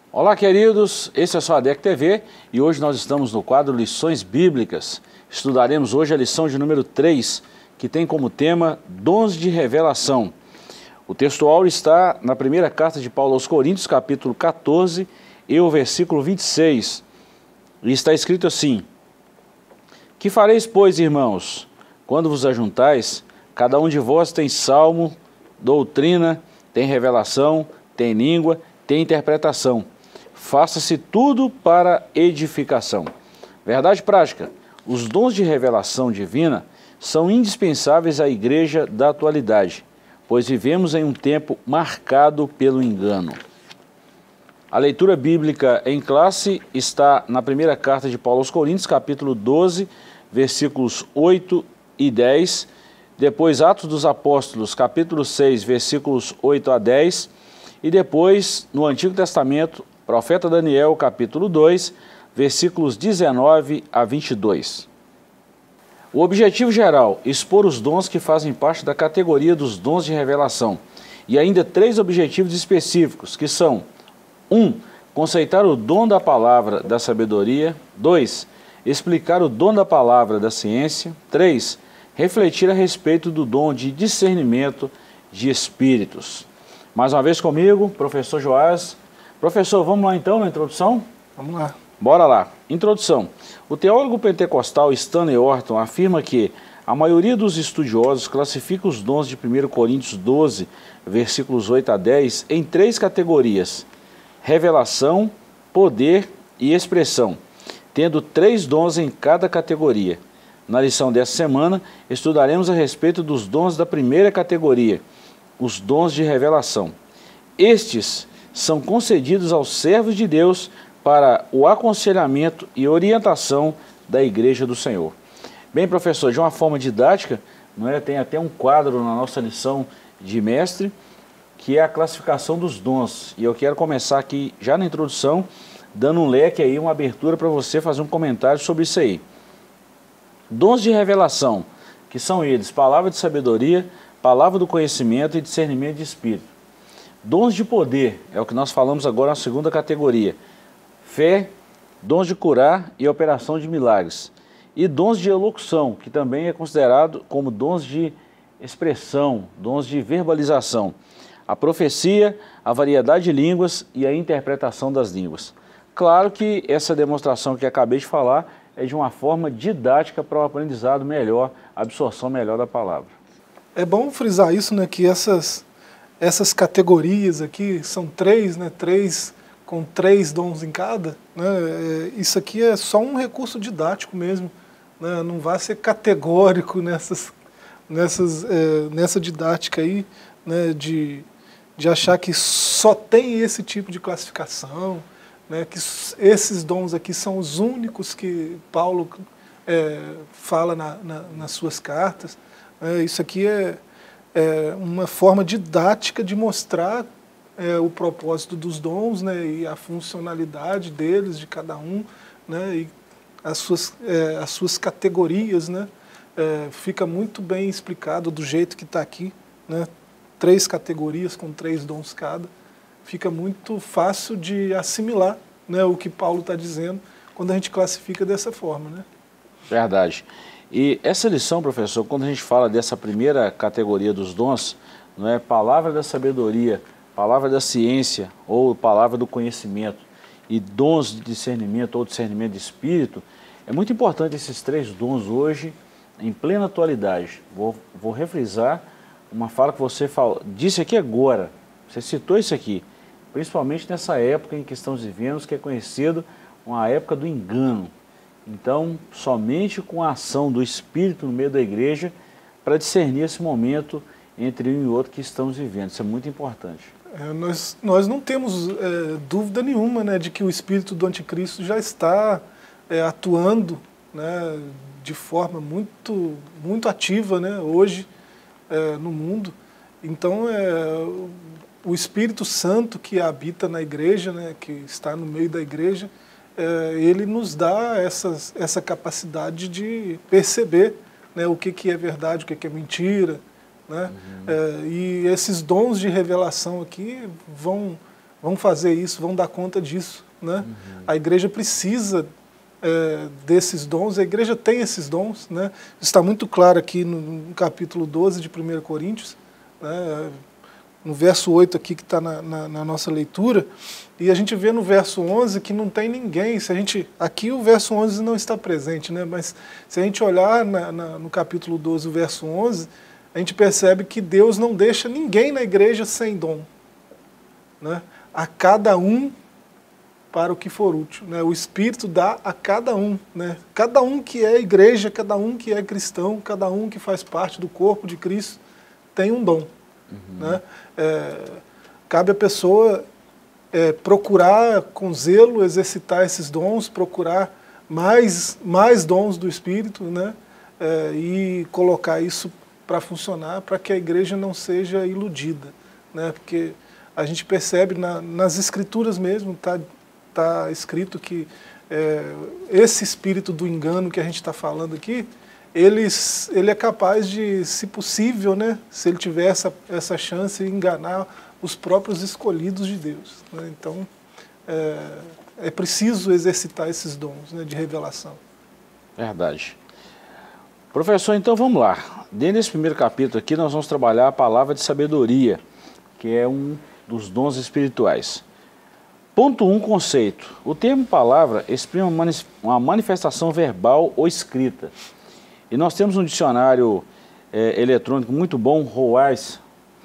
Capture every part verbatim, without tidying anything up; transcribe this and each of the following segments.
Olá, queridos, esse é só a D E C T V e hoje nós estamos no quadro Lições Bíblicas. Estudaremos hoje a lição de número três, que tem como tema Dons de Revelação. O textual está na primeira carta de Paulo aos Coríntios, capítulo quatorze, e o versículo vinte e seis. E está escrito assim: Que fareis, pois, irmãos, quando vos ajuntais, cada um de vós tem salmo, doutrina, tem revelação, tem língua, tem interpretação. Faça-se tudo para edificação. Verdade prática, os dons de revelação divina são indispensáveis à igreja da atualidade, pois vivemos em um tempo marcado pelo engano. A leitura bíblica em classe está na primeira carta de Paulo aos Coríntios, capítulo doze, versículos oito e dez, depois Atos dos Apóstolos, capítulo seis, versículos oito a dez, e depois, no Antigo Testamento, profeta Daniel, capítulo dois, versículos dezenove a vinte e dois. O objetivo geral, expor os dons que fazem parte da categoria dos dons de revelação. E ainda três objetivos específicos, que são: um. Conceitar o dom da palavra da sabedoria. dois. Explicar o dom da palavra da ciência. três. Refletir a respeito do dom de discernimento de espíritos. Mais uma vez comigo, professor Joás. Professor, vamos lá então na introdução? Vamos lá. Bora lá. Introdução. O teólogo pentecostal Stanley Orton afirma que a maioria dos estudiosos classifica os dons de primeira Coríntios doze, versículos oito a dez, em três categorias: revelação, poder e expressão, tendo três dons em cada categoria. Na lição dessa semana, estudaremos a respeito dos dons da primeira categoria, os dons de revelação. Estes são concedidos aos servos de Deus para o aconselhamento e orientação da Igreja do Senhor. Bem, professor, de uma forma didática, não é? Tem até um quadro na nossa lição de mestre, que é a classificação dos dons. E eu quero começar aqui, já na introdução, dando um leque aí, uma abertura para você fazer um comentário sobre isso aí. Dons de revelação, que são eles: palavra de sabedoria, palavra do conhecimento e discernimento de espírito. Dons de poder, é o que nós falamos agora na segunda categoria: fé, dons de curar e operação de milagres. E dons de elocução, que também é considerado como dons de expressão, dons de verbalização. A profecia, a variedade de línguas e a interpretação das línguas. Claro que essa demonstração que acabei de falar é de uma forma didática para o aprendizado melhor, a absorção melhor da palavra. É bom frisar isso, né, que essas, essas categorias aqui são três, né, três com três dons em cada, né, isso aqui é só um recurso didático mesmo, né, não vai ser categórico nessas, nessas, é, nessa didática aí, né, de, de achar que só tem esse tipo de classificação, né, que esses dons aqui são os únicos que Paulo é, fala na, na, nas suas cartas. É, isso aqui é, é uma forma didática de mostrar é, o propósito dos dons, né, e a funcionalidade deles, de cada um, né, e as suas, é, as suas categorias, né, é, fica muito bem explicado do jeito que está aqui, né, três categorias com três dons cada. Fica muito fácil de assimilar, né, o que Paulo está dizendo quando a gente classifica dessa forma, né? Verdade. E essa lição, professor, quando a gente fala dessa primeira categoria dos dons, não é palavra da sabedoria, palavra da ciência ou palavra do conhecimento e dons de discernimento ou discernimento de espírito, é muito importante esses três dons hoje em plena atualidade. Vou, vou refrisar uma fala que você falou, disse aqui agora, você citou isso aqui, principalmente nessa época em que estamos vivendo, que é conhecido uma época do engano. Então, somente com a ação do Espírito no meio da igreja para discernir esse momento entre um e outro que estamos vivendo. Isso é muito importante. É, nós, nós não temos é, dúvida nenhuma, né, de que o Espírito do Anticristo já está é, atuando, né, de forma muito, muito ativa, né, hoje é, no mundo. Então, é, o Espírito Santo que habita na igreja, né, que está no meio da igreja, é, ele nos dá essas, essa capacidade de perceber, né, o que, que é verdade, o que, que é mentira, né? Uhum. É, e esses dons de revelação aqui vão, vão fazer isso, vão dar conta disso, né? Uhum. A igreja precisa é, desses dons, a igreja tem esses dons, né? Está muito claro aqui no, no capítulo doze de primeira Coríntios, né? No verso oito aqui que está na, na, na nossa leitura, e a gente vê no verso onze que não tem ninguém. Se a gente, aqui o verso onze não está presente, né? Mas se a gente olhar na, na, no capítulo doze, o verso onze, a gente percebe que Deus não deixa ninguém na igreja sem dom, né? A cada um para o que for útil, né? O Espírito dá a cada um, né? Cada um que é igreja, cada um que é cristão, cada um que faz parte do corpo de Cristo tem um dom. Uhum. Né? É, cabe à pessoa é, procurar com zelo exercitar esses dons, procurar mais, mais dons do Espírito, né? É, e colocar isso para funcionar, para que a igreja não seja iludida, né? Porque a gente percebe na, nas Escrituras mesmo, está tá escrito que é, esse espírito do engano que a gente está falando aqui, Ele, ele é capaz de, se possível, né, se ele tiver essa, essa chance, enganar os próprios escolhidos de Deus. Né? Então, é, é preciso exercitar esses dons, né, de revelação. Verdade. Professor, então vamos lá. Dentro desse primeiro capítulo aqui, nós vamos trabalhar a palavra de sabedoria, que é um dos dons espirituais. Ponto um, conceito. O termo palavra exprime uma manifestação verbal ou escrita. E nós temos um dicionário é, eletrônico muito bom, Roais,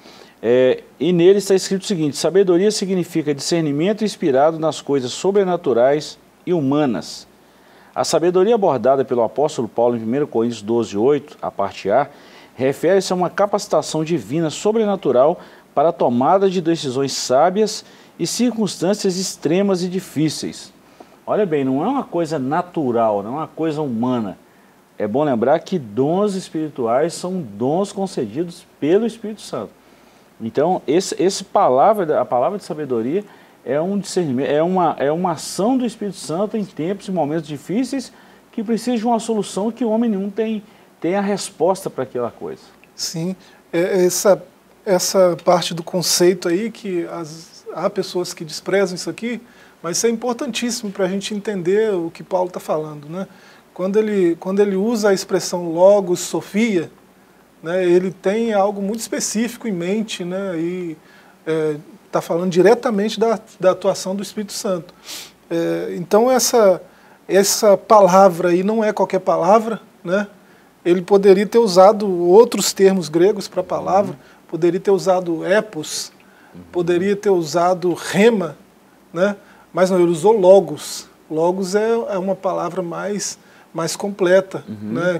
é, e nele está escrito o seguinte: sabedoria significa discernimento inspirado nas coisas sobrenaturais e humanas. A sabedoria abordada pelo apóstolo Paulo em primeira Coríntios doze, oito, a parte A, refere-se a uma capacitação divina sobrenatural para a tomada de decisões sábias e circunstâncias extremas e difíceis. Olha bem, não é uma coisa natural, não é uma coisa humana. É bom lembrar que dons espirituais são dons concedidos pelo Espírito Santo. Então, esse, esse palavra, a palavra de sabedoria é um discernimento, é uma, é uma ação do Espírito Santo em tempos e momentos difíceis que precisa de uma solução que o homem nenhum tem, tem a resposta para aquela coisa. Sim, essa, essa parte do conceito aí, que as, há pessoas que desprezam isso aqui, mas isso é importantíssimo para a gente entender o que Paulo está falando, né? Quando ele, quando ele usa a expressão logos, sofia, né, ele tem algo muito específico em mente, né, e está é, falando diretamente da, da atuação do Espírito Santo. É, então essa, essa palavra aí não é qualquer palavra, né? Ele poderia ter usado outros termos gregos para a palavra, uhum. poderia ter usado epos, uhum. poderia ter usado rema, né? Mas não, ele usou logos. Logos é, é uma palavra mais... mais completa, uhum. né,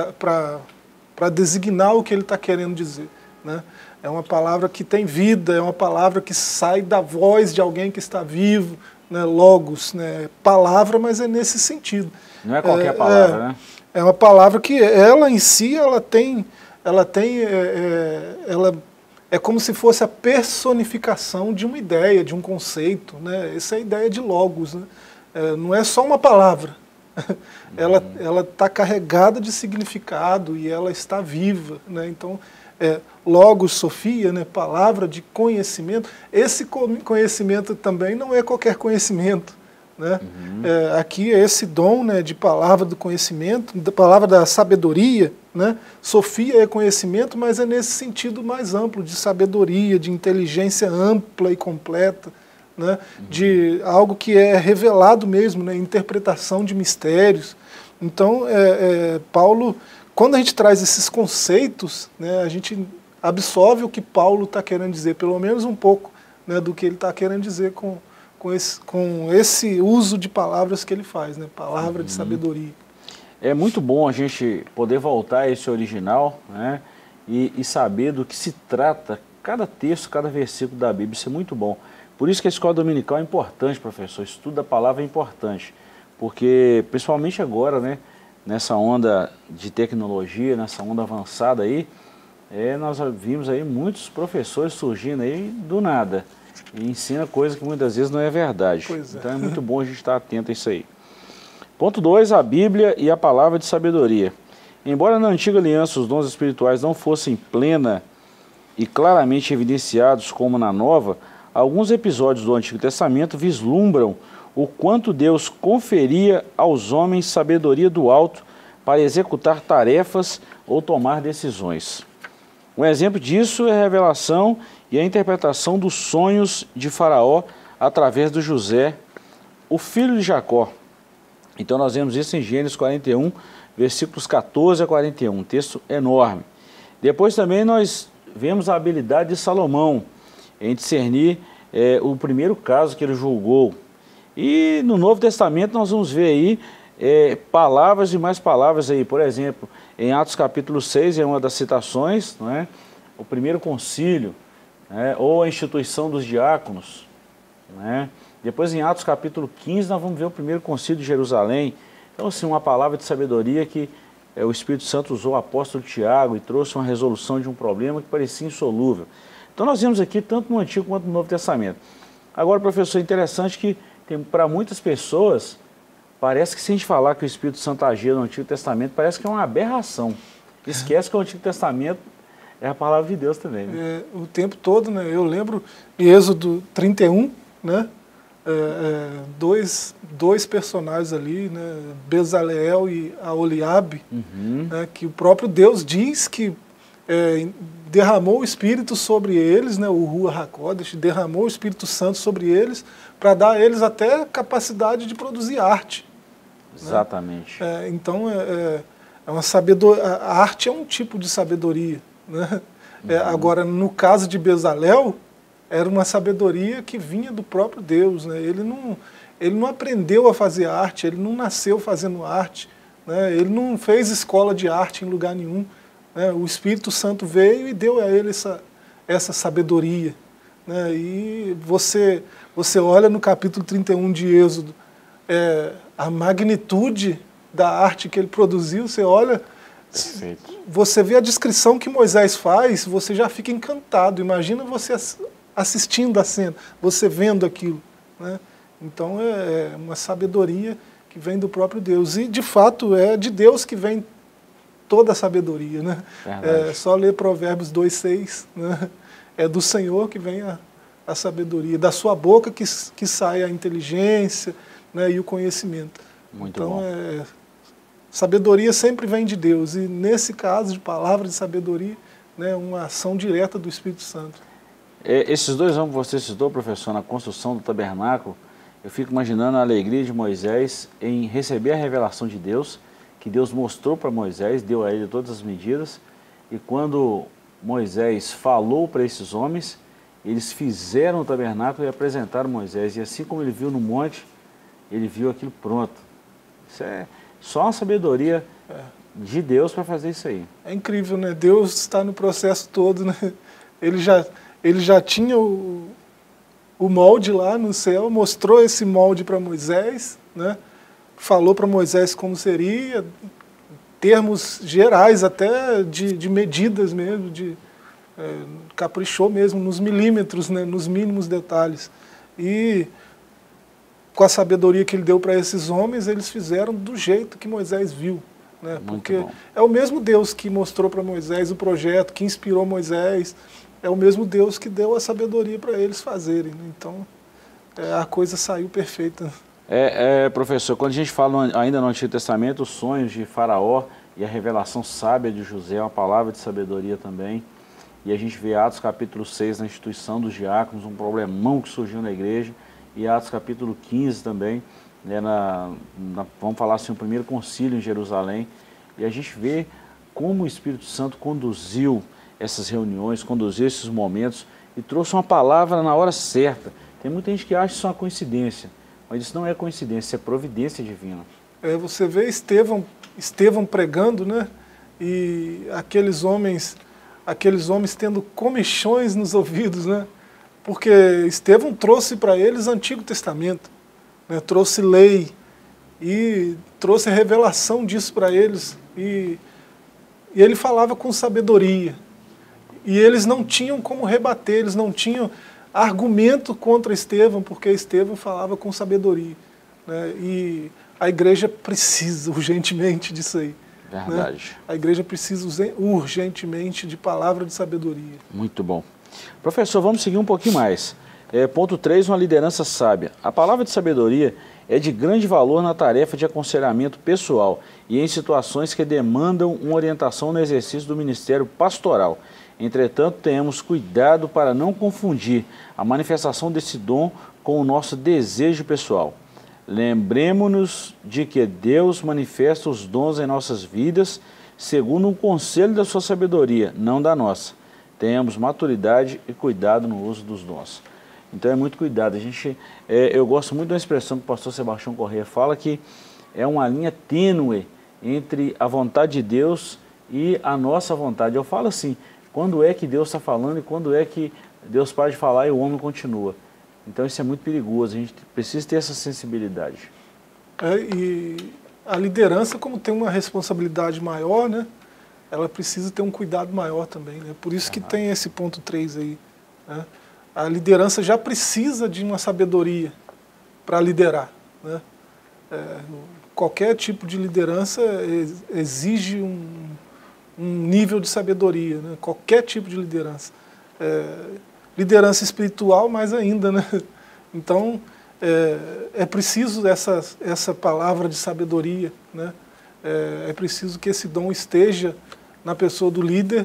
para designar o que ele está querendo dizer. Né? É uma palavra que tem vida, é uma palavra que sai da voz de alguém que está vivo, né, logos, né, palavra, mas é nesse sentido. Não é qualquer é, palavra, é, né? É uma palavra que ela em si, ela tem, ela tem, é, é, ela é como se fosse a personificação de uma ideia, de um conceito, né? Essa é a ideia de logos, né? É, não é só uma palavra. Ela ela está carregada de significado e ela está viva, né? Então, é, logos, sofia, né? Palavra de conhecimento. Esse conhecimento também não é qualquer conhecimento, né? Uhum. É, aqui é esse dom, né, de palavra do conhecimento, da palavra da sabedoria, né? Sofia é conhecimento, mas é nesse sentido mais amplo, de sabedoria, de inteligência ampla e completa. Né, de algo que é revelado mesmo, né, interpretação de mistérios. Então, é, é, Paulo, quando a gente traz esses conceitos, né, a gente absorve o que Paulo está querendo dizer, pelo menos um pouco, né, do que ele está querendo dizer com, com, esse, com esse uso de palavras que ele faz, né, palavra uhum. de sabedoria. É muito bom a gente poder voltar a esse original, né, e, e saber do que se trata cada texto, cada versículo da Bíblia. Isso é muito bom. Por isso que a escola dominical é importante, professor. O estudo da palavra é importante, porque principalmente agora, né, nessa onda de tecnologia, nessa onda avançada aí, é, nós vimos aí muitos professores surgindo aí do nada e ensina coisa que muitas vezes não é verdade. Pois é. Então é muito bom a gente estar atento a isso aí. Ponto dois, a Bíblia e a palavra de sabedoria. Embora na antiga aliança os dons espirituais não fossem plena e claramente evidenciados como na nova, alguns episódios do Antigo Testamento vislumbram o quanto Deus conferia aos homens sabedoria do alto para executar tarefas ou tomar decisões. Um exemplo disso é a revelação e a interpretação dos sonhos de Faraó através do José, o filho de Jacó. Então nós vemos isso em Gênesis quarenta e um, versículos quatorze a quarenta e um, um texto enorme. Depois também nós vemos a habilidade de Salomão em discernir é, o primeiro caso que ele julgou. E no Novo Testamento nós vamos ver aí é, palavras e mais palavras aí. Por exemplo, em Atos capítulo seis, é uma das citações, não é? O primeiro concílio, né? Ou a instituição dos diáconos, né? Depois em Atos capítulo quinze nós vamos ver o primeiro concílio de Jerusalém. Então assim, uma palavra de sabedoria que é, o Espírito Santo usou o apóstolo Tiago e trouxe uma resolução de um problema que parecia insolúvel. Então nós vemos aqui tanto no Antigo quanto no Novo Testamento. Agora, professor, é interessante que para muitas pessoas parece que se a gente falar que o Espírito Santo agia no Antigo Testamento, parece que é uma aberração. Esquece que o Antigo Testamento é a palavra de Deus também. Né? É, o tempo todo, né? Eu lembro em Êxodo trinta e um, né? É, é, dois, dois personagens ali, né? Bezaleel e Aholiabe, uhum. né? Que o próprio Deus diz que é, derramou o Espírito sobre eles, né? O Ruach HaKodesh, derramou o Espírito Santo sobre eles para dar a eles até capacidade de produzir arte. Exatamente. Né? É, então, é, é uma sabedoria, a arte é um tipo de sabedoria. Né? Uhum. É, agora, no caso de Bezaleel, era uma sabedoria que vinha do próprio Deus. Né? Ele, não, ele não aprendeu a fazer arte, ele não nasceu fazendo arte, né? Ele não fez escola de arte em lugar nenhum. Né? O Espírito Santo veio e deu a ele essa, essa sabedoria. Né? E você, você olha no capítulo trinta e um de Êxodo, é, a magnitude da arte que ele produziu, você olha, perfeito. Você vê a descrição que Moisés faz, você já fica encantado. Imagina você assistindo a cena, você vendo aquilo. Né? Então é uma sabedoria que vem do próprio Deus. E de fato é de Deus que vem toda a sabedoria. Né? É só ler Provérbios dois, seis, né? É do Senhor que vem a, a sabedoria, da sua boca que, que sai a inteligência, né, e o conhecimento. Muito então, bom. É, sabedoria sempre vem de Deus, e nesse caso de palavra de sabedoria, né, uma ação direta do Espírito Santo. É, esses dois anos que você citou, professor, na construção do tabernáculo, eu fico imaginando a alegria de Moisés em receber a revelação de Deus, que Deus mostrou para Moisés, deu a ele todas as medidas, e quando Moisés falou para esses homens, eles fizeram o tabernáculo e apresentaram Moisés, e assim como ele viu no monte, ele viu aquilo pronto. Isso é só uma sabedoria é. de Deus para fazer isso aí. É incrível, né? Deus está no processo todo, né? Ele já, ele já tinha o, o molde lá no céu, mostrou esse molde para Moisés, né? Falou para Moisés como seria, termos gerais até de, de medidas mesmo, de, é, caprichou mesmo nos milímetros, né? Nos mínimos detalhes. E com a sabedoria que ele deu para esses homens, eles fizeram do jeito que Moisés viu. Né? Porque bom. É o mesmo Deus que mostrou para Moisés o projeto, que inspirou Moisés, é o mesmo Deus que deu a sabedoria para eles fazerem. Né? Então, é, a coisa saiu perfeita. É, é, professor, quando a gente fala ainda no Antigo Testamento, os sonhos de Faraó e a revelação sábia de José é uma palavra de sabedoria também. E a gente vê Atos capítulo seis, na instituição dos diáconos, um problemão que surgiu na igreja. E Atos capítulo quinze também, né, na, na, vamos falar assim, o primeiro concílio em Jerusalém. E a gente vê como o Espírito Santo conduziu essas reuniões, conduziu esses momentos e trouxe uma palavra na hora certa. Tem muita gente que acha isso uma coincidência, mas isso não é coincidência, é providência divina. É, você vê Estevão, Estevão pregando, né? E aqueles homens, aqueles homens tendo comichões nos ouvidos, né? Porque Estevão trouxe para eles o Antigo Testamento, né? Trouxe lei e trouxe a revelação disso para eles. E, e ele falava com sabedoria. E eles não tinham como rebater, eles não tinham argumento contra Estevão, porque Estevão falava com sabedoria. Né? E a igreja precisa urgentemente disso aí. Verdade. Né? A igreja precisa urgentemente de palavra de sabedoria. Muito bom. Professor, vamos seguir um pouquinho mais. É, ponto três, uma liderança sábia. A palavra de sabedoria é de grande valor na tarefa de aconselhamento pessoal e em situações que demandam uma orientação no exercício do ministério pastoral. Entretanto, tenhamos cuidado para não confundir a manifestação desse dom com o nosso desejo pessoal. Lembremos-nos de que Deus manifesta os dons em nossas vidas segundo um conselho da sua sabedoria, não da nossa. Tenhamos maturidade e cuidado no uso dos dons. Então é muito cuidado. A gente, é, eu gosto muito da expressão que o pastor Sebastião Corrêa fala, que é uma linha tênue entre a vontade de Deus e a nossa vontade. Eu falo assim, quando é que Deus está falando e quando é que Deus para de falar e o homem continua. Então isso é muito perigoso, a gente precisa ter essa sensibilidade. É, e a liderança, como tem uma responsabilidade maior, né, ela precisa ter um cuidado maior também. Né? Por isso que tem esse ponto três aí. Né? A liderança já precisa de uma sabedoria para liderar. Né? É, qualquer tipo de liderança exige um, um nível de sabedoria, né? Qualquer tipo de liderança. É, liderança espiritual, mais ainda. Né? Então, é, é preciso essa, essa palavra de sabedoria. Né? É, é preciso que esse dom esteja na pessoa do líder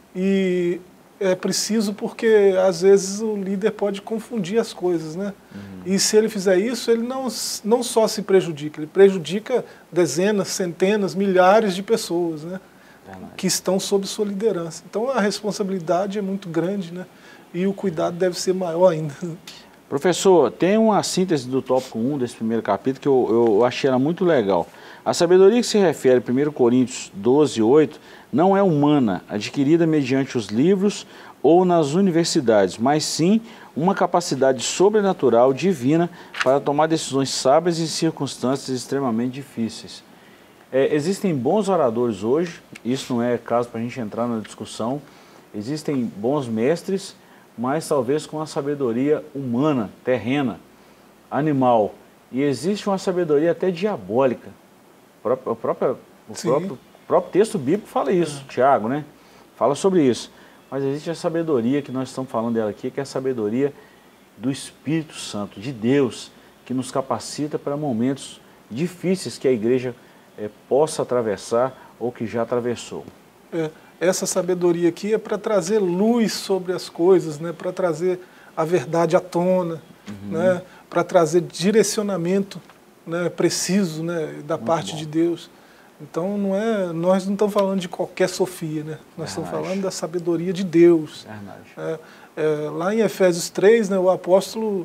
e é preciso porque, às vezes, o líder pode confundir as coisas, né? Uhum. E se ele fizer isso, ele não, não só se prejudica, ele prejudica dezenas, centenas, milhares de pessoas, né? Que estão sob sua liderança. Então, a responsabilidade é muito grande, né? E o cuidado deve ser maior ainda. Professor, tem uma síntese do tópico um desse primeiro capítulo que eu, eu achei ela muito legal. A sabedoria que se refere a primeira Coríntios doze, oito, não é humana, adquirida mediante os livros ou nas universidades, mas sim uma capacidade sobrenatural, divina, para tomar decisões sábias em circunstâncias extremamente difíceis. É, existem bons oradores hoje, isso não é caso para a gente entrar na discussão, existem bons mestres, mas talvez com a sabedoria humana, terrena, animal, e existe uma sabedoria até diabólica. O próprio, o próprio, o próprio, o próprio texto bíblico fala isso, é. Tiago, né? Fala sobre isso. Mas existe a sabedoria que nós estamos falando dela aqui, que é a sabedoria do Espírito Santo, de Deus, que nos capacita para momentos difíceis que a igreja é, possa atravessar ou que já atravessou. É, essa sabedoria aqui é para trazer luz sobre as coisas, né? Para trazer a verdade à tona, uhum. né? Para trazer direcionamento, né, preciso, né, da Muito parte bom. de Deus. Então não é, nós não estamos falando de qualquer sofia, né? Nós Verdade. estamos falando da sabedoria de Deus. É, é, lá em Efésios três, né, o apóstolo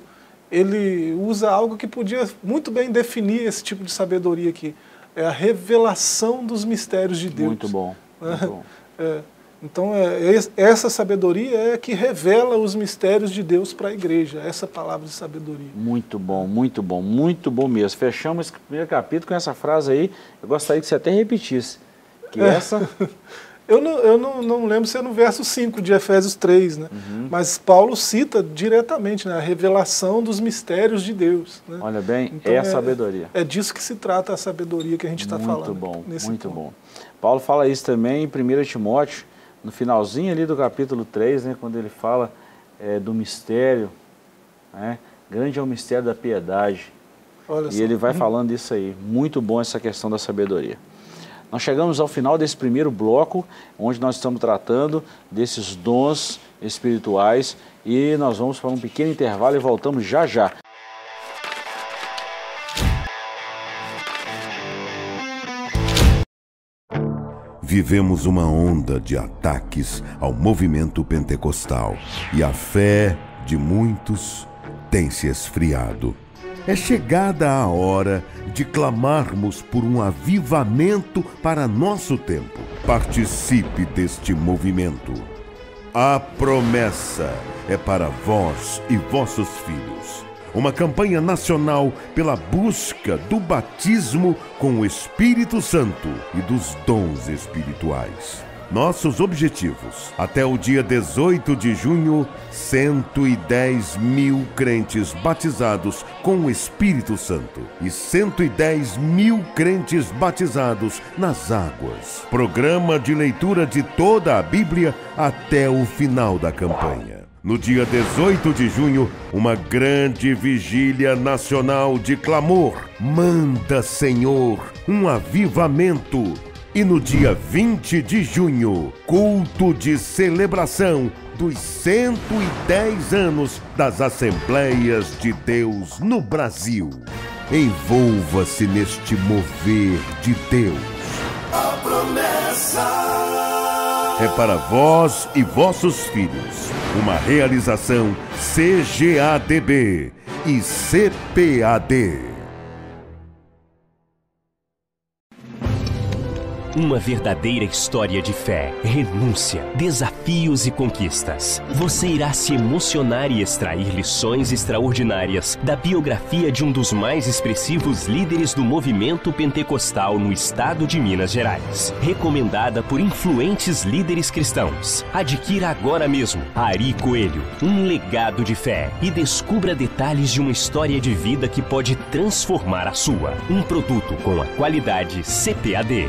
ele usa algo que podia muito bem definir esse tipo de sabedoria aqui. É a revelação dos mistérios de Deus. Muito bom. Muito bom. É, então é, essa sabedoria é que revela os mistérios de Deus para a igreja, essa palavra de sabedoria. Muito bom, muito bom, muito bom mesmo. Fechamos esse primeiro capítulo com essa frase aí, eu gostaria que você até repetisse. Que é. essa... eu não, eu não, não lembro se é no verso cinco de Efésios três, né? Uhum. Mas Paulo cita diretamente, né, a revelação dos mistérios de Deus. Né? Olha bem, então, é é a sabedoria. É disso que se trata a sabedoria que a gente está falando. Muito bom, nesse muito ponto. bom. Paulo fala isso também em primeiro Timóteo, no finalzinho ali do capítulo três, né, quando ele fala é, do mistério, né, grande é o mistério da piedade. Olha e só. Ele vai falando isso aí. Muito bom essa questão da sabedoria. Nós chegamos ao final desse primeiro bloco, onde nós estamos tratando desses dons espirituais e nós vamos para um pequeno intervalo e voltamos já já. Vivemos uma onda de ataques ao movimento pentecostal e a fé de muitos tem se esfriado. É chegada a hora de clamarmos por um avivamento para nosso tempo. Participe deste movimento. A promessa é para vós e vossos filhos. Uma campanha nacional pela busca do batismo com o Espírito Santo e dos dons espirituais. Nossos objetivos: até o dia dezoito de junho, cento e dez mil crentes batizados com o Espírito Santo e cento e dez mil crentes batizados nas águas. Programa de leitura de toda a Bíblia até o final da campanha. no dia dezoito de junho, uma grande vigília nacional de clamor. Manda, Senhor, um avivamento. E no dia vinte de junho, culto de celebração dos cento e dez anos das Assembleias de Deus no Brasil. Envolva-se neste mover de Deus. A promessa é para vós e vossos filhos. Uma realização C G A D B e C P A D. Uma verdadeira história de fé, renúncia, desafios e conquistas. Você irá se emocionar e extrair lições extraordinárias da biografia de um dos mais expressivos líderes do movimento pentecostal no estado de Minas Gerais. Recomendada por influentes líderes cristãos. Adquira agora mesmo Ari Coelho, um legado de fé, e descubra detalhes de uma história de vida que pode transformar a sua. Um produto com a qualidade C P A D.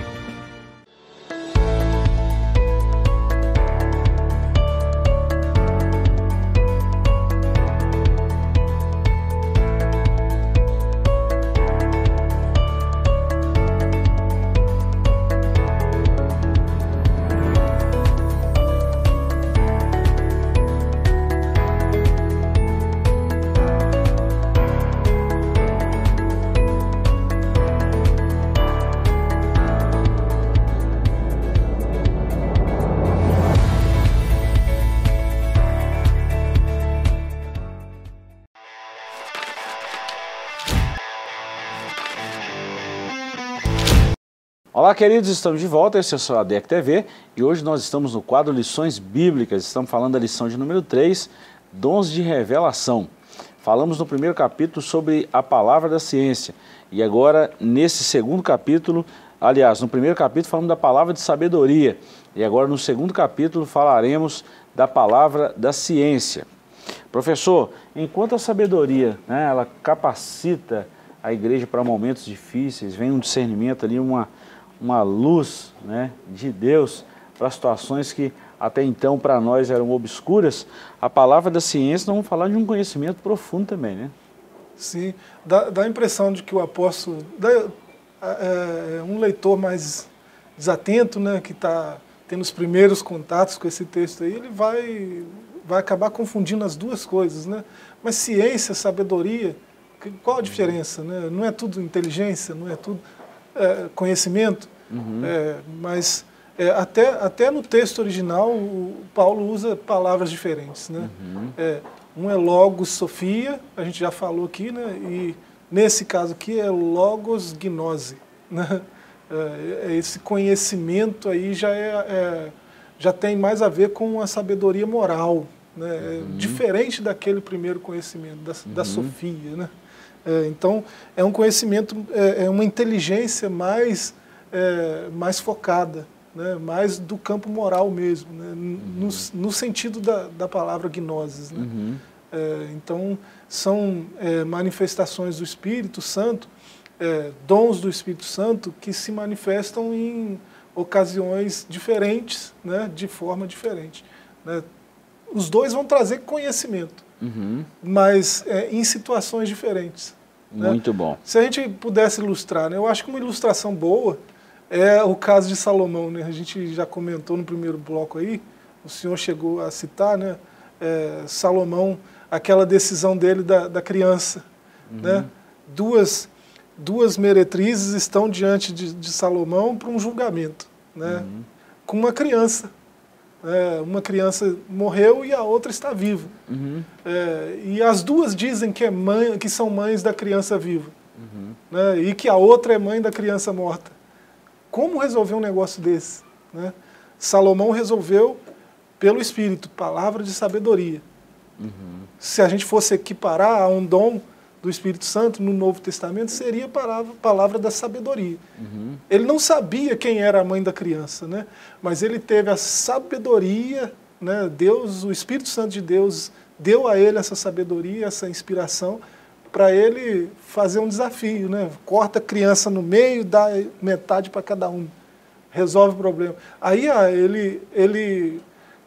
Olá, queridos, estamos de volta, esse é o seu A D E C T V e hoje nós estamos no quadro Lições Bíblicas, estamos falando da lição de número três, Dons de Revelação. Falamos no primeiro capítulo sobre a palavra da ciência e agora nesse segundo capítulo, aliás, no primeiro capítulo falamos da palavra de sabedoria e agora no segundo capítulo falaremos da palavra da ciência. Professor, enquanto a sabedoria, né, ela capacita a igreja para momentos difíceis, vem um discernimento ali, uma... uma luz, né, de Deus para situações que até então para nós eram obscuras, a palavra da ciência, nós vamos falar de um conhecimento profundo também, né? Sim, dá, dá a impressão de que o apóstolo, dá, é, um leitor mais desatento, né, que está tendo os primeiros contatos com esse texto aí, ele vai, vai acabar confundindo as duas coisas, né? Mas ciência, sabedoria, qual a diferença, né? Não é tudo inteligência, não é tudo... É, conhecimento, uhum. é, mas é, até, até no texto original o Paulo usa palavras diferentes, né? Uhum. É, um é logos sofia, a gente já falou aqui, né? E nesse caso aqui é logos gnose, né? É, esse conhecimento aí já, é, é, já tem mais a ver com a sabedoria moral, né? Uhum. É diferente daquele primeiro conhecimento, da, uhum. da sofia, né? É, então, é um conhecimento, é, é uma inteligência mais, é, mais focada, né, mais do campo moral mesmo, né, uhum. no, no sentido da, da palavra gnosis. Né? Uhum. É, então, são é, manifestações do Espírito Santo, é, dons do Espírito Santo que se manifestam em ocasiões diferentes, né, de forma diferente. Né? Os dois vão trazer conhecimento. Uhum. Mas é, em situações diferentes. Muito né? bom. Se a gente pudesse ilustrar, né? Eu acho que uma ilustração boa é o caso de Salomão. Né? A gente já comentou no primeiro bloco aí, o senhor chegou a citar, né? É, Salomão, aquela decisão dele da, da criança. Uhum. Né? Duas, duas meretrizes estão diante de, de Salomão para um julgamento, né? Uhum. Com uma criança. É, uma criança morreu e a outra está viva. Uhum. É, e as duas dizem que, é mãe, que são mães da criança viva. Uhum. Né, e que a outra é mãe da criança morta. Como resolver um negócio desse? Né? Salomão resolveu pelo Espírito, palavra de sabedoria. Uhum. Se a gente fosse equiparar a um dom do Espírito Santo no Novo Testamento, seria a palavra, palavra da sabedoria. Uhum. Ele não sabia quem era a mãe da criança, né? Mas ele teve a sabedoria, né? Deus, o Espírito Santo de Deus deu a ele essa sabedoria, essa inspiração, para ele fazer um desafio, né? Corta a criança no meio, dá metade para cada um, resolve o problema. Aí ah, ele, ele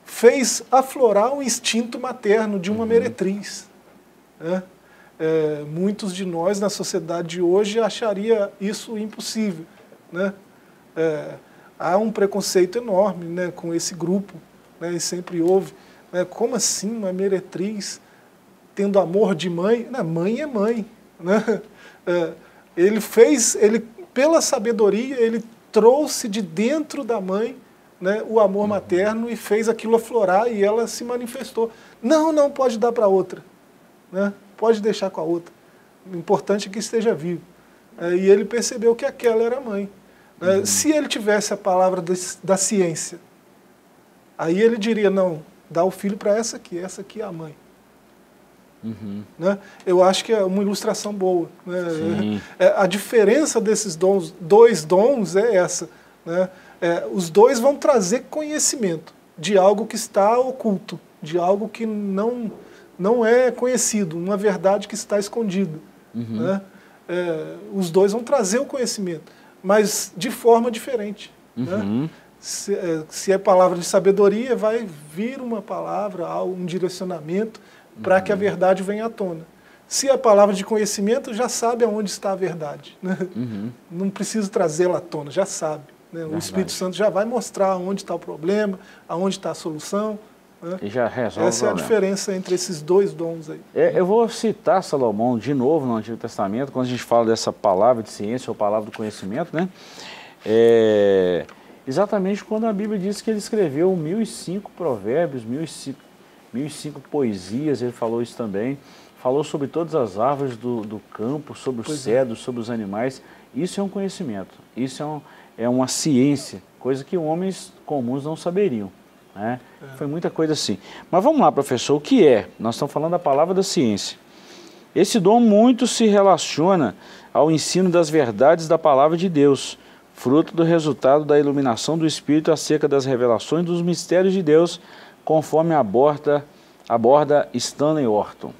fez aflorar o instinto materno de uma uhum. meretriz. Né? É, muitos de nós na sociedade de hoje acharia isso impossível. Né? É, há um preconceito enorme, né, com esse grupo, né, e sempre houve. Né, como assim uma meretriz tendo amor de mãe? Não, mãe é mãe. Né? É, ele fez, ele, pela sabedoria, ele trouxe de dentro da mãe, né, o amor materno e fez aquilo aflorar e ela se manifestou. Não, não pode dar para outra. Né? Pode deixar com a outra. O importante é que esteja vivo. É, e ele percebeu que aquela era a mãe. É, uhum. Se ele tivesse a palavra de, da ciência, aí ele diria, não, dá o filho para essa aqui, essa aqui é a mãe. Uhum. Né? Eu acho que é uma ilustração boa. Né? É, a diferença desses dons, dois dons é essa. Né? É, os dois vão trazer conhecimento de algo que está oculto, de algo que não... não é conhecido, uma verdade que está escondida. Uhum. Né? É, os dois vão trazer o conhecimento, mas de forma diferente. Uhum. Né? Se, é, se é palavra de sabedoria, vai vir uma palavra, um direcionamento para uhum. que a verdade venha à tona. Se é palavra de conhecimento, já sabe aonde está a verdade. Né? Uhum. Não precisa trazê-la à tona, já sabe. Né? O Espírito Santo já vai mostrar onde está o problema, aonde está a solução. Né? E já resolve. Essa é a diferença entre esses dois dons aí. É, eu vou citar Salomão de novo no Antigo Testamento, quando a gente fala dessa palavra de ciência ou palavra do conhecimento, né? É, exatamente quando a Bíblia diz que ele escreveu mil e cinco provérbios, mil e cinco, mil e cinco poesias, ele falou isso também. Falou sobre todas as árvores do, do campo, sobre os cedros, é. sobre os animais. Isso é um conhecimento, isso é, um, é uma ciência, coisa que homens comuns não saberiam. Né? É. Foi muita coisa assim. Mas vamos lá, professor, o que é? Nós estamos falando da palavra da ciência. Esse dom muito se relaciona ao ensino das verdades da palavra de Deus, fruto do resultado da iluminação do Espírito acerca das revelações dos mistérios de Deus, conforme aborda, aborda Stanley Orton.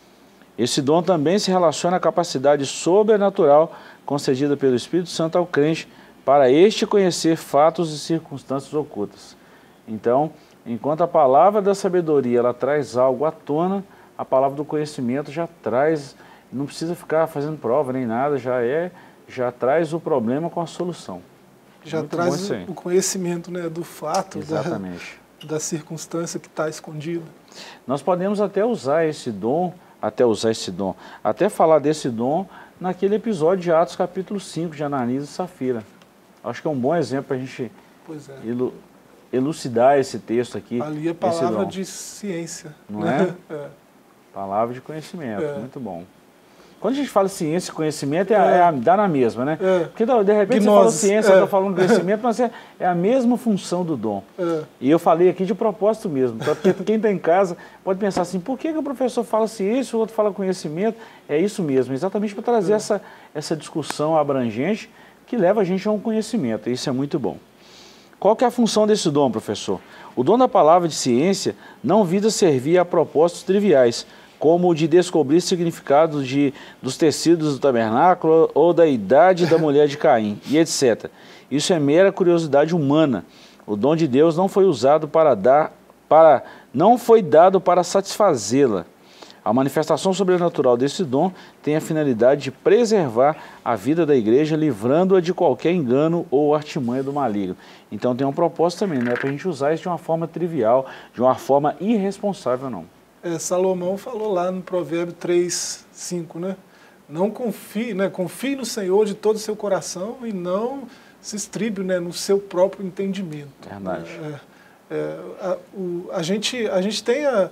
Esse dom também se relaciona à capacidade sobrenatural concedida pelo Espírito Santo ao crente para este conhecer fatos e circunstâncias ocultas. Então, enquanto a palavra da sabedoria ela traz algo à tona, a palavra do conhecimento já traz, não precisa ficar fazendo prova nem nada, já é, já traz o problema com a solução. Já Muito traz o conhecimento, né, do fato, Exatamente. Da, da circunstância que está escondida. Nós podemos até usar esse dom, até usar esse dom, até falar desse dom naquele episódio de Atos capítulo cinco, de Ananias e Safira. Acho que é um bom exemplo para a gente pois é. ilu elucidar esse texto aqui. Ali é palavra de ciência. Não é? é? Palavra de conhecimento, é. muito bom. Quando a gente fala ciência e conhecimento, é, é. É a, dá na mesma, né? É. Porque de repente Gnose. Você fala ciência, é. eu estou falando conhecimento, mas é, é a mesma função do dom. É. E eu falei aqui de propósito mesmo, porque quem está em casa pode pensar assim, por que, que o professor fala ciência e o outro fala conhecimento? É isso mesmo, exatamente para trazer é. essa, essa discussão abrangente que leva a gente a um conhecimento, e isso é muito bom. Qual que é a função desse dom, professor? O dom da palavra de ciência não visa servir a propósitos triviais, como o de descobrir significados de, dos tecidos do tabernáculo ou da idade da mulher de Caim, e etcétera. Isso é mera curiosidade humana. O dom de Deus não foi usado para dar, para, não foi dado para satisfazê-la. A manifestação sobrenatural desse dom tem a finalidade de preservar a vida da igreja, livrando-a de qualquer engano ou artimanha do maligno. Então tem um propósito também, não é para a gente usar isso de uma forma trivial, de uma forma irresponsável, não. É, Salomão falou lá no Provérbio três, cinco, né? Não confie, né? Confie no Senhor de todo o seu coração e não se estribe, né, no seu próprio entendimento. Verdade. É, é, a, o, a, gente, a gente tem a,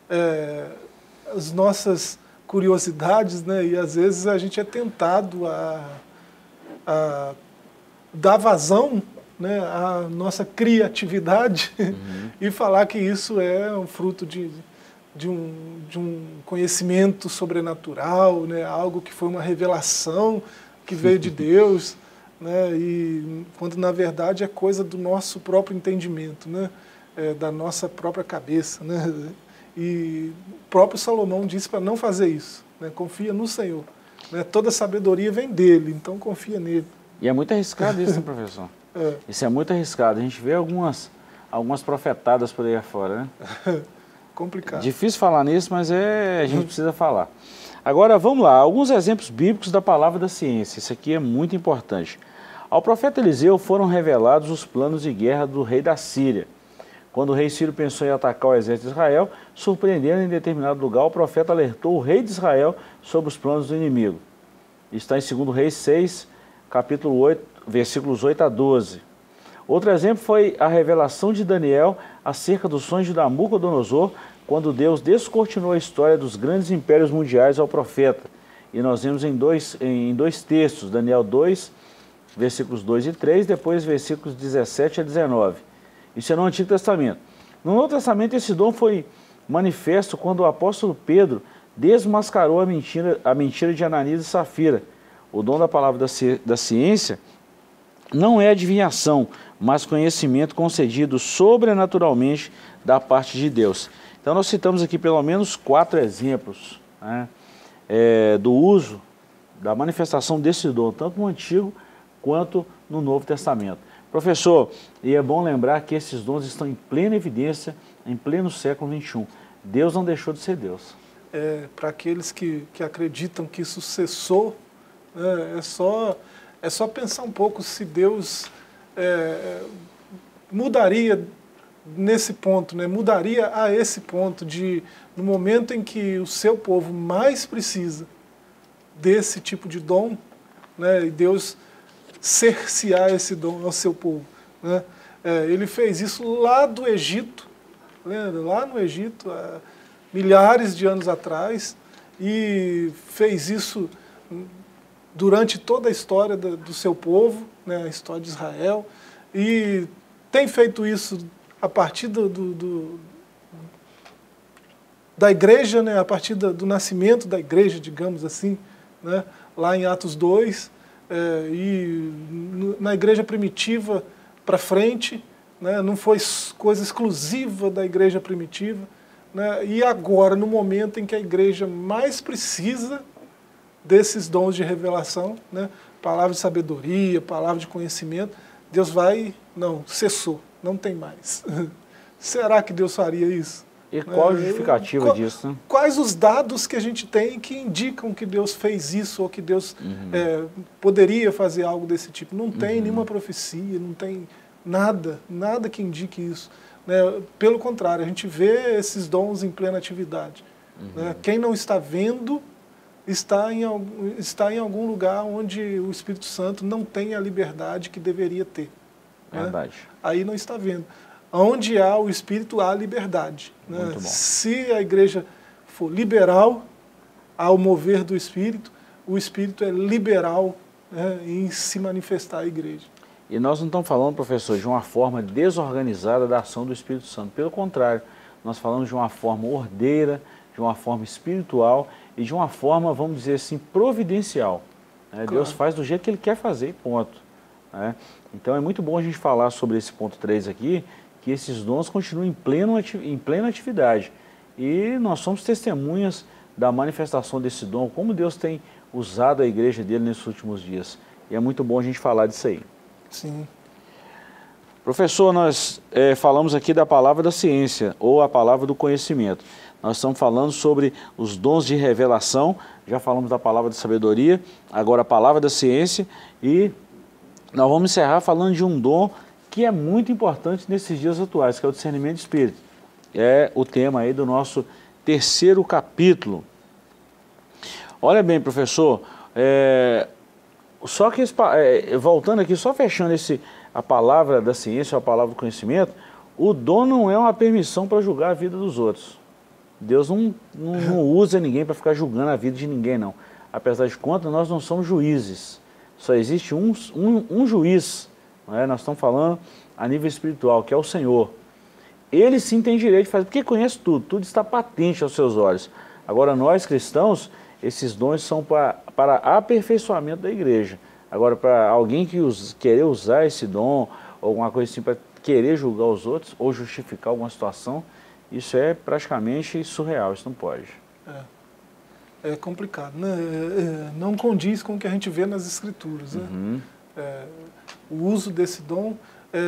é, as nossas curiosidades, né? E às vezes a gente é tentado a, a dar vazão, né, à nossa criatividade uhum. e falar que isso é um fruto de... De um, de um conhecimento sobrenatural, né? Algo que foi uma revelação que veio de Deus, né? E quando na verdade é coisa do nosso próprio entendimento, né? É, da nossa própria cabeça, né? E o próprio Salomão disse para não fazer isso, né? Confia no Senhor, né? Toda sabedoria vem dele, então confia nele. E é muito arriscado isso, né, professor? É. Isso é muito arriscado. A gente vê algumas, algumas profetadas por aí afora, né? Complicado. Difícil falar nisso, mas é, a gente precisa falar. Agora, vamos lá, alguns exemplos bíblicos da palavra da ciência. Isso aqui é muito importante. Ao profeta Eliseu foram revelados os planos de guerra do rei da Síria. Quando o rei Sírio pensou em atacar o exército de Israel, surpreendendo em determinado lugar, o profeta alertou o rei de Israel sobre os planos do inimigo. Está em segundo Reis seis, capítulo oito, versículos oito a doze. Outro exemplo foi a revelação de Daniel acerca dos sonhos de Nabucodonosor, quando Deus descortinou a história dos grandes impérios mundiais ao profeta. E nós vemos em dois, em dois textos, Daniel dois, versículos dois e três, depois versículos dezessete a dezenove. Isso é no Antigo Testamento. No Novo Testamento, esse dom foi manifesto quando o apóstolo Pedro desmascarou a mentira, a mentira de Ananias e Safira. O dom da palavra da, ci, da ciência não é adivinhação, mas conhecimento concedido sobrenaturalmente da parte de Deus. Então nós citamos aqui pelo menos quatro exemplos, né, é, do uso, da manifestação desse dom, tanto no Antigo quanto no Novo Testamento. Professor, e é bom lembrar que esses dons estão em plena evidência, em pleno século vinte e um. Deus não deixou de ser Deus. É, para aqueles que, que acreditam que isso cessou, né, é, só, é só pensar um pouco se Deus é, mudaria nesse ponto, né, mudaria a esse ponto de, no momento em que o seu povo mais precisa desse tipo de dom, né, e Deus cercear esse dom ao seu povo, né? É, ele fez isso lá do Egito, lembra? Lá no Egito, há milhares de anos atrás, e fez isso durante toda a história do, do seu povo, né, a história de Israel, e tem feito isso a partir do, do, do, da igreja, né, a partir do, do nascimento da igreja, digamos assim, né, lá em Atos dois, É, e na igreja primitiva para frente, né, não foi coisa exclusiva da igreja primitiva, né, e agora, no momento em que a igreja mais precisa desses dons de revelação, né, palavra de sabedoria, palavra de conhecimento, Deus vai, não, cessou, não tem mais. Será que Deus faria isso? E qual a justificativa Qual, disso? Né? Quais os dados que a gente tem que indicam que Deus fez isso ou que Deus uhum. é, poderia fazer algo desse tipo? Não tem uhum. nenhuma profecia, não tem nada, nada que indique isso. Né? Pelo contrário, a gente vê esses dons em plena atividade. Uhum. Né? Quem não está vendo está em, está em algum lugar onde o Espírito Santo não tem a liberdade que deveria ter. Verdade. Né? Aí não está vendo. Onde há o Espírito, há liberdade. Né? Se a igreja for liberal ao mover do Espírito, o Espírito é liberal, né, em se manifestar a igreja. E nós não estamos falando, professor, de uma forma desorganizada da ação do Espírito Santo. Pelo contrário, nós falamos de uma forma ordeira, de uma forma espiritual e de uma forma, vamos dizer assim, providencial. Né? Claro. Deus faz do jeito que Ele quer fazer, ponto. Né? Então é muito bom a gente falar sobre esse ponto três aqui, que esses dons continuam em, pleno, em plena atividade. E nós somos testemunhas da manifestação desse dom, como Deus tem usado a igreja dele nesses últimos dias. E é muito bom a gente falar disso aí. Sim. Professor, nós é, falamos aqui da palavra da ciência, ou a palavra do conhecimento. Nós estamos falando sobre os dons de revelação, já falamos da palavra da sabedoria, agora a palavra da ciência, e nós vamos encerrar falando de um dom que é muito importante nesses dias atuais, que é o discernimento de espírito. É o tema aí do nosso terceiro capítulo. Olha bem, professor, é, só que, é, voltando aqui, só fechando esse, a palavra da ciência, a palavra do conhecimento, o dom não é uma permissão para julgar a vida dos outros. Deus não, não, não usa ninguém para ficar julgando a vida de ninguém, não. Apesar de contas, nós não somos juízes. Só existe um, um, um juiz. É, nós estamos falando a nível espiritual, que é o Senhor. Ele sim tem direito de fazer, porque conhece tudo, tudo está patente aos seus olhos. Agora nós cristãos, esses dons são para, para aperfeiçoamento da igreja. Agora para alguém que us, querer usar esse dom, ou alguma coisa assim, para querer julgar os outros, ou justificar alguma situação, isso é praticamente surreal, isso não pode. É, é complicado, né? É, não condiz com o que a gente vê nas escrituras, né? Uhum. É, o uso desse dom, é,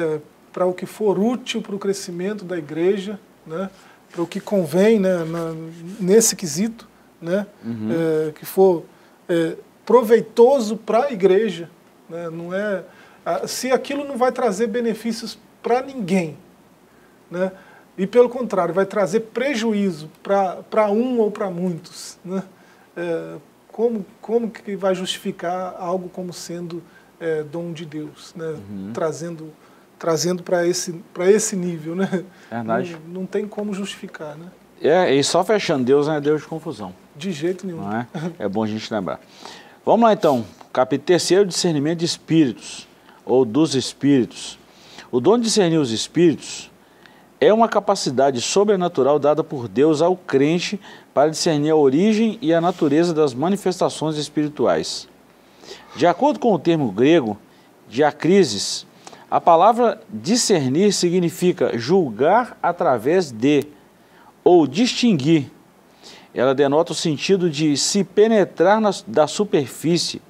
para o que for útil para o crescimento da igreja, né? Para o que convém, né? Na, nesse quesito, né? Uhum. É, que for é, proveitoso para a igreja, né? Não é, se aquilo não vai trazer benefícios para ninguém, né? E pelo contrário, vai trazer prejuízo para um ou para muitos, né? É, como, como que vai justificar algo como sendo é, dom de Deus, né? Uhum. Trazendo, trazendo para esse, para esse nível, né? Verdade. Não, não tem como justificar, né? É, e só fechando, Deus não é Deus de confusão. De jeito nenhum. Não é? É bom a gente lembrar. Vamos lá então, capítulo terceiro, discernimento de espíritos, ou dos espíritos. O dom de discernir os espíritos é uma capacidade sobrenatural dada por Deus ao crente para discernir a origem e a natureza das manifestações espirituais. De acordo com o termo grego, diacrisis, a palavra discernir significa julgar através de, ou distinguir. Ela denota o sentido de se penetrar na, da superfície,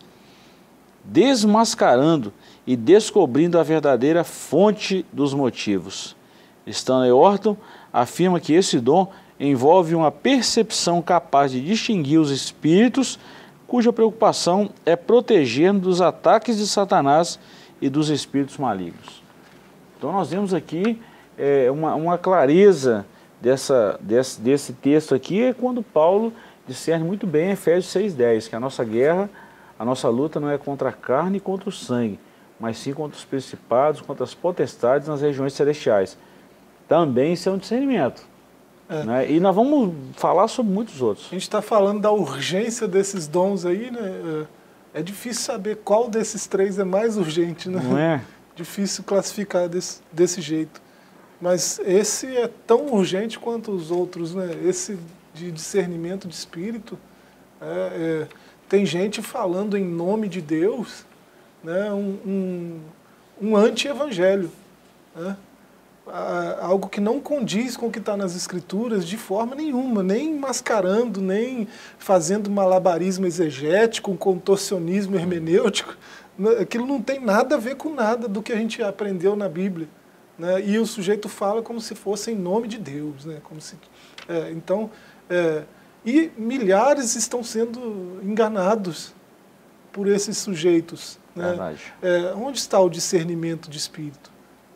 desmascarando e descobrindo a verdadeira fonte dos motivos. Stanley Orton afirma que esse dom envolve uma percepção capaz de distinguir os espíritos cuja preocupação é proteger-nos dos ataques de Satanás e dos espíritos malignos. Então nós vemos aqui é, uma, uma clareza dessa, desse, desse texto aqui, é quando Paulo discerne muito bem em Efésios seis, dez, que a nossa guerra, a nossa luta não é contra a carne e contra o sangue, mas sim contra os principados, contra as potestades nas regiões celestiais. Também isso é um discernimento. É. Né? E nós vamos falar sobre muitos outros. A gente está falando da urgência desses dons aí, né? É difícil saber qual desses três é mais urgente, né? Não é? Difícil classificar desse, desse jeito. Mas esse é tão urgente quanto os outros, né? Esse de discernimento de espírito. É, é, tem gente falando em nome de Deus, né? um, um, um anti-evangelho, né? Algo que não condiz com o que está nas Escrituras de forma nenhuma, nem mascarando, nem fazendo malabarismo exegético, um contorcionismo hermenêutico. Aquilo não tem nada a ver com nada do que a gente aprendeu na Bíblia, né? E o sujeito fala como se fosse em nome de Deus, né? Como se, é, então, é, e milhares estão sendo enganados por esses sujeitos, né? Verdade. É, onde está o discernimento de espírito?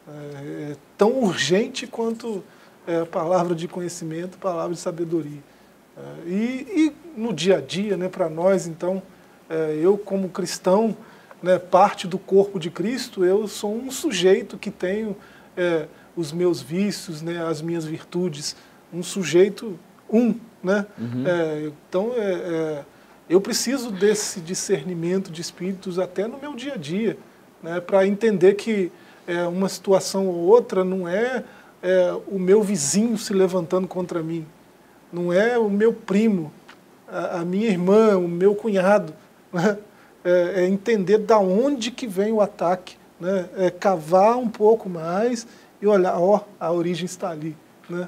É, é tão urgente quanto é, a palavra de conhecimento, a palavra de sabedoria. É, e, e no dia a dia, né, para nós, então, é, eu como cristão, né, parte do corpo de Cristo, eu sou um sujeito que tenho é, os meus vícios, né, as minhas virtudes, um sujeito, um, né? Uhum. É, então, é, é, eu preciso desse discernimento de espíritos até no meu dia a dia, né, para entender que É, uma situação ou outra não é, é o meu vizinho se levantando contra mim, não é o meu primo, a, a minha irmã, o meu cunhado, né? é, é entender da onde que vem o ataque, né? É cavar um pouco mais e olhar, ó, a origem está ali, né?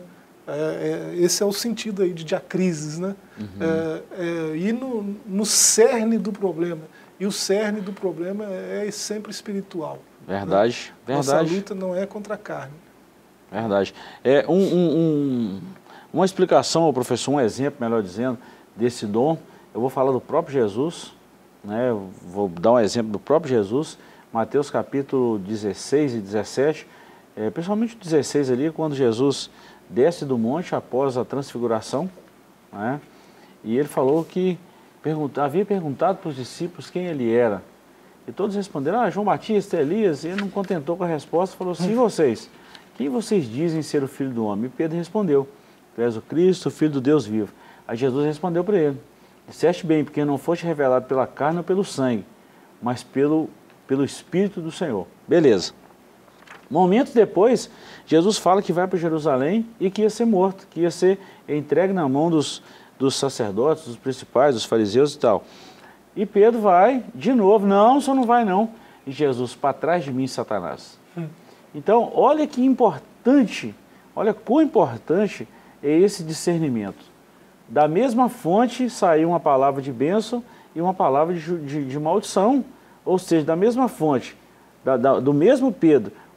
É, é, esse é o sentido aí de diacrises, né? Uhum. É, é, ir no, no cerne do problema, e o cerne do problema é sempre espiritual. Verdade, né? Verdade. Nossa luta não é contra a carne. Verdade. É um, um, um, uma explicação, professor, um exemplo, melhor dizendo, desse dom. Eu vou falar do próprio Jesus, né? Eu vou dar um exemplo do próprio Jesus, Mateus capítulo dezesseis e dezessete, é, principalmente o dezesseis ali, quando Jesus desce do monte após a transfiguração, né? E ele falou que pergunta, havia perguntado para os discípulos quem ele era. E todos responderam, ah, João Batista, Elias, e ele não contentou com a resposta, falou assim, e vocês? Quem vocês dizem ser o Filho do Homem? E Pedro respondeu, tu és o Cristo, o Filho do Deus vivo. Aí Jesus respondeu para ele, disseste bem, porque não foste revelado pela carne ou pelo sangue, mas pelo, pelo Espírito do Senhor. Beleza. Momentos depois, Jesus fala que vai para Jerusalém e que ia ser morto, que ia ser entregue na mão dos, dos sacerdotes, dos principais, dos fariseus e tal. E Pedro vai, de novo, não, só não vai não. E Jesus, para trás de mim, Satanás. Hum. Então, olha que importante, olha quão importante é esse discernimento. Da mesma fonte saiu uma palavra de bênção e uma palavra de, de, de maldição. Ou seja, da mesma fonte, da, da, do mesmo Pedro,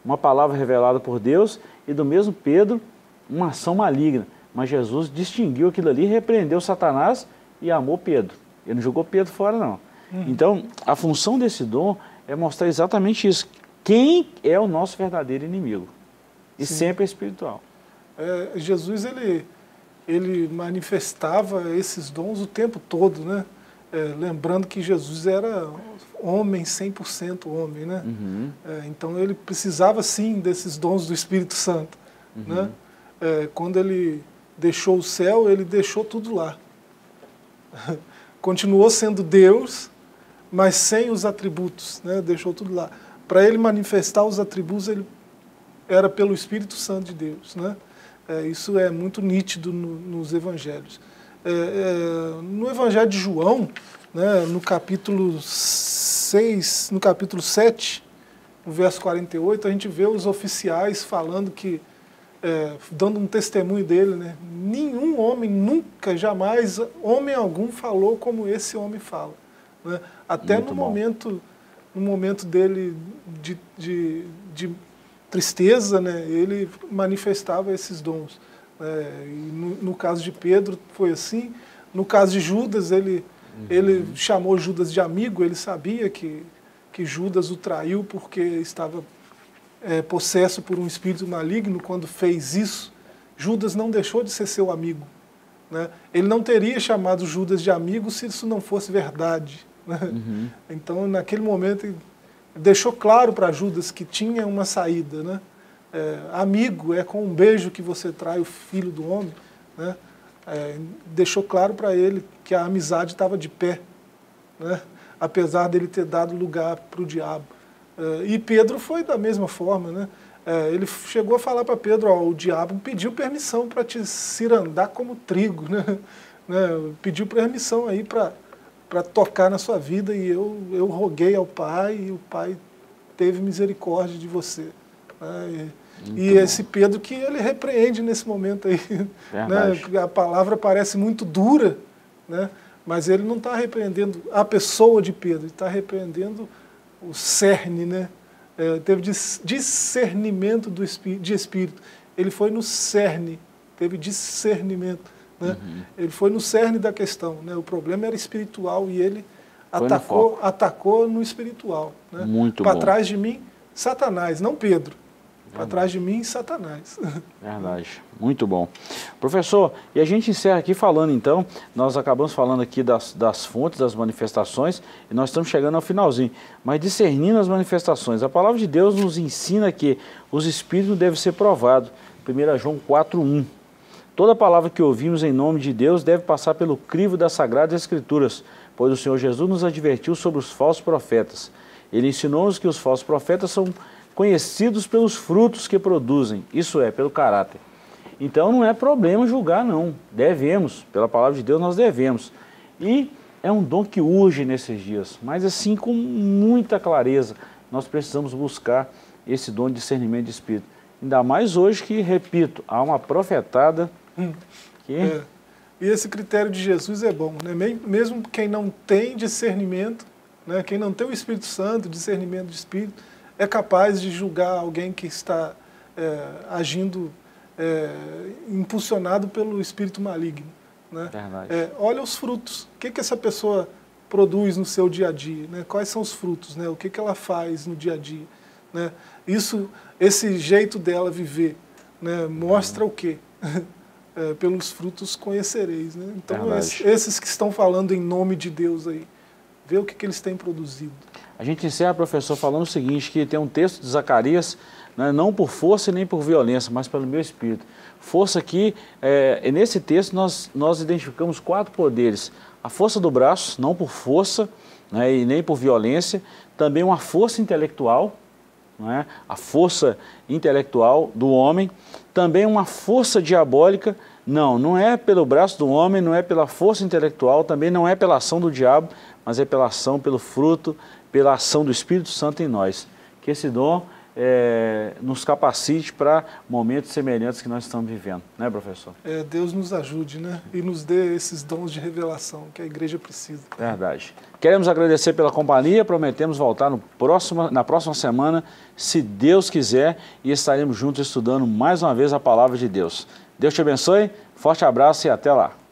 uma palavra revelada por Deus, e do mesmo Pedro, uma ação maligna. Mas Jesus distinguiu aquilo ali, repreendeu Satanás e amou Pedro. Ele não jogou Pedro fora, não. Uhum. Então, a função desse dom é mostrar exatamente isso. Quem é o nosso verdadeiro inimigo? E Sim. sempre é espiritual. É, Jesus, ele, ele manifestava esses dons o tempo todo, né? É, lembrando que Jesus era homem, cem por cento homem, né? Uhum. É, então ele precisava sim desses dons do Espírito Santo, uhum. né? É, quando ele deixou o céu, ele deixou tudo lá. Continuou sendo Deus, mas sem os atributos, né? Deixou tudo lá. Para ele manifestar os atributos, ele era pelo Espírito Santo de Deus, né? É, isso é muito nítido no, nos evangelhos. É, é, no Evangelho de João, né, no capítulo seis, no capítulo sete, no verso quarenta e oito, a gente vê os oficiais falando que, é, dando um testemunho dele, né, nenhum homem, nunca, jamais, homem algum falou como esse homem fala. Né? Até muito no bom. momento, no momento dele de, de, de tristeza, né, ele manifestava esses dons. É, e no, no caso de Pedro foi assim. No caso de Judas, ele, uhum. ele chamou Judas de amigo, ele sabia que, que Judas o traiu porque estava é, possesso por um espírito maligno. Quando fez isso, Judas não deixou de ser seu amigo, né? Ele não teria chamado Judas de amigo se isso não fosse verdade, né? Uhum. Então, naquele momento, ele deixou claro para Judas que tinha uma saída, né? É, amigo é com um beijo que você trai o filho do homem, né? É, deixou claro para ele que a amizade estava de pé, né? Apesar dele ter dado lugar para o diabo. É, e Pedro foi da mesma forma, né? É, ele chegou a falar para Pedro, ó, o diabo pediu permissão para te cirandar como trigo, né? Né? Pediu permissão aí para para tocar na sua vida, e eu, eu roguei ao Pai, e o Pai teve misericórdia de você. Né? E, e esse Pedro que ele repreende nesse momento aí, né? A palavra parece muito dura, né? Mas ele não está repreendendo a pessoa de Pedro, ele está repreendendo o cerne, né? É, teve discernimento do espí de espírito, ele foi no cerne, teve discernimento, né? Uhum. Ele foi no cerne da questão, né? O problema era espiritual e ele atacou no, atacou no espiritual, né? Muito Para bom. trás de mim, Satanás, não Pedro. Para trás de mim, Satanás. Verdade, muito bom. Professor, e a gente encerra aqui falando então, nós acabamos falando aqui das, das fontes, das manifestações, e nós estamos chegando ao finalzinho, mas discernindo as manifestações. A palavra de Deus nos ensina que os Espíritos devem ser provados. primeiro João quatro, um. Toda palavra que ouvimos em nome de Deus deve passar pelo crivo das Sagradas Escrituras, pois o Senhor Jesus nos advertiu sobre os falsos profetas. Ele ensinou-nos que os falsos profetas são conhecidos pelos frutos que produzem, isso é, pelo caráter. Então não é problema julgar, não. Devemos, pela palavra de Deus nós devemos. E é um dom que urge nesses dias, mas assim com muita clareza, nós precisamos buscar esse dom de discernimento de espírito. Ainda mais hoje que, repito, há uma profetada hum, que... É. E esse critério de Jesus é bom, né? Mesmo quem não tem discernimento, né? Quem não tem o Espírito Santo, discernimento de espírito, é capaz de julgar alguém que está é, agindo é, impulsionado pelo espírito maligno. Né? É, olha os frutos. O que, que essa pessoa produz no seu dia a dia? Né? Quais são os frutos? Né? O que, que ela faz no dia a dia? Né? Isso, esse jeito dela viver, né? Mostra uhum. o quê? É, pelos frutos conhecereis. Né? Então, esses, esses que estão falando em nome de Deus aí, vê o que, que eles têm produzido. A gente encerra, professor, falando o seguinte, que tem um texto de Zacarias, né, não por força nem por violência, mas pelo meu espírito. Força aqui, é, nesse texto nós, nós identificamos quatro poderes. A força do braço, não por força, né, e nem por violência. Também uma força intelectual, né, a força intelectual do homem. Também uma força diabólica. Não, não é pelo braço do homem, não é pela força intelectual, também não é pela ação do diabo, mas é pela ação, pelo fruto, pela ação do Espírito Santo em nós. Que esse dom é, nos capacite para momentos semelhantes que nós estamos vivendo, né, professor? É, Deus nos ajude, né? E nos dê esses dons de revelação que a igreja precisa. Verdade. Queremos agradecer pela companhia, prometemos voltar no próximo, na próxima semana, se Deus quiser, e estaremos juntos estudando mais uma vez a palavra de Deus. Deus te abençoe, forte abraço e até lá.